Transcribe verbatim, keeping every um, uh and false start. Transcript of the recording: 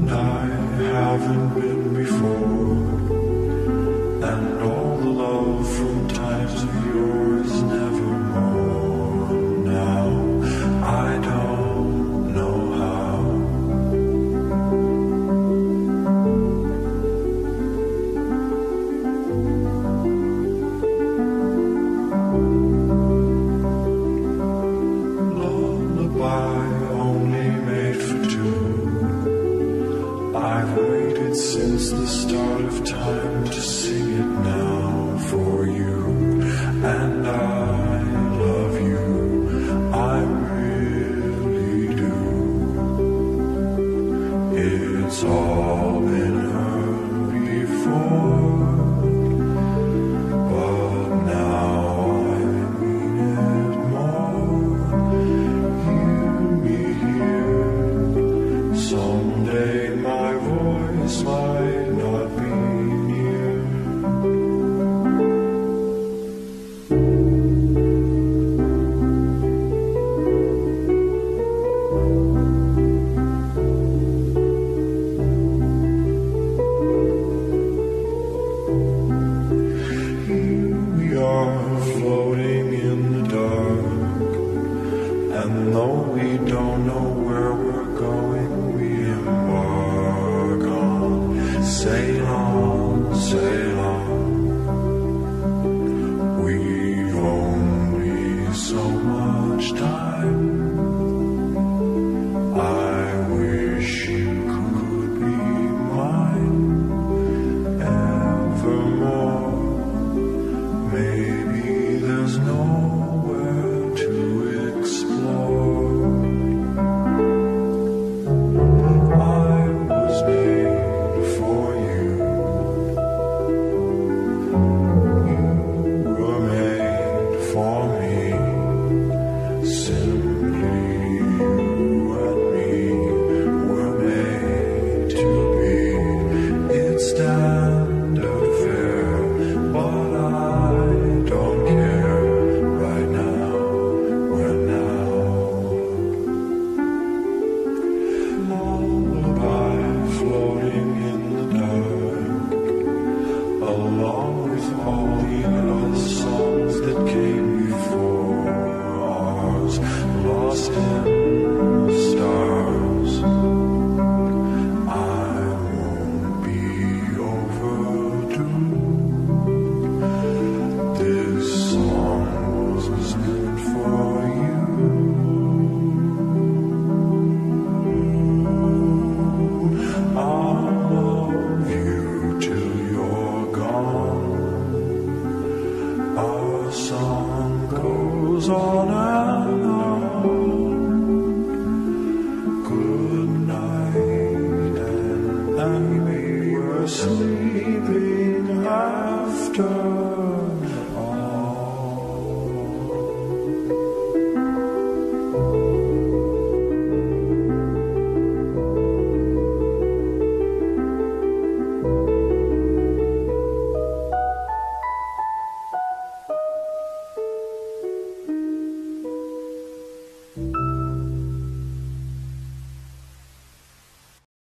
and I haven't been before, and all the love from times of yours nevermore. Now I don't know how. Lullaby only made for two. I've waited since the start of time to sing it now for you, and I love you, I really do. It's all been heard before, but now I mean it more. Hear me here, someday my voice might not be near. Here we are floating in the dark, and though we don't know where we're going, we embark on. Sail on, sail on. We've only so much time. I wish you could be mine evermore. Maybe there's nowhere to explore. I was made for you. You were made for me. Simply you and me were made to be. It's standard fare, but I don't care. Right now, we're now. Lullaby floating in the dark, along with all the other songs that came before ours, lost in the stars. I won't be overdue. This song was meant for you. I'll love you till you're gone. Our song goes on and on. Good night, and maybe you're sleeping after.